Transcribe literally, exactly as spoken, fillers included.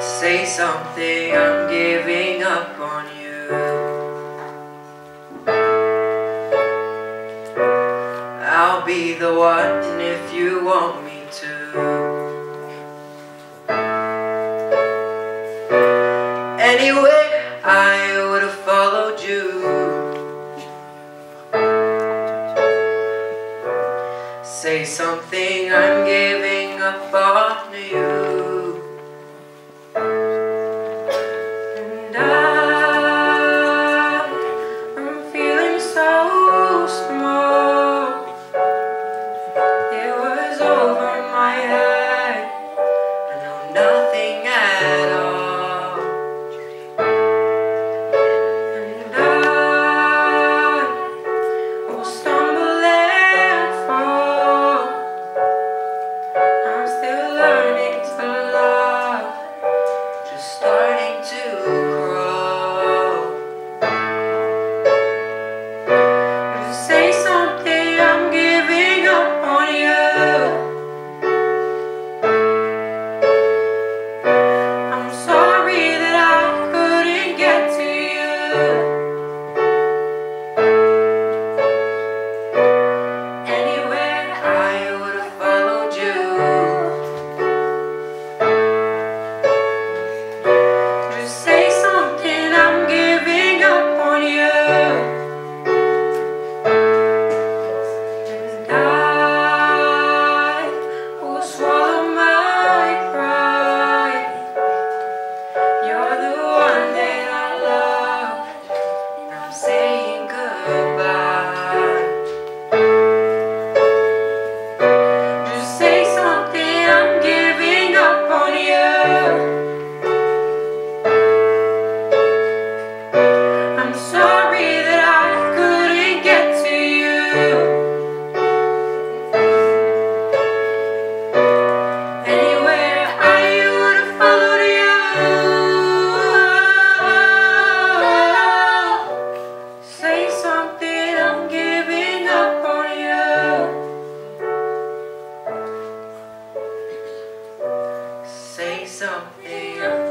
Say something, I'm giving up on you. I'll be the one if you want me to. Anyway, I would have followed you. Say something, I'm giving up on you. And I, I'm feeling so small. It was over my head. I know nothing at all. And I will stumble and fall. I'm still learning to love, just starting to crawl. Just say something, I'm giving up on you. I'm sorry that I couldn't get to you. Anywhere I would have followed you. Just say something, I'm giving up on you. And I will swallow my pride. You're the one that I love, and I'm saying goodbye. Just say something, I'm giving up on you. I'm sorry that I couldn't get to you. Anywhere I would have followed you. Say something, I'm giving up on you. Say something, I'm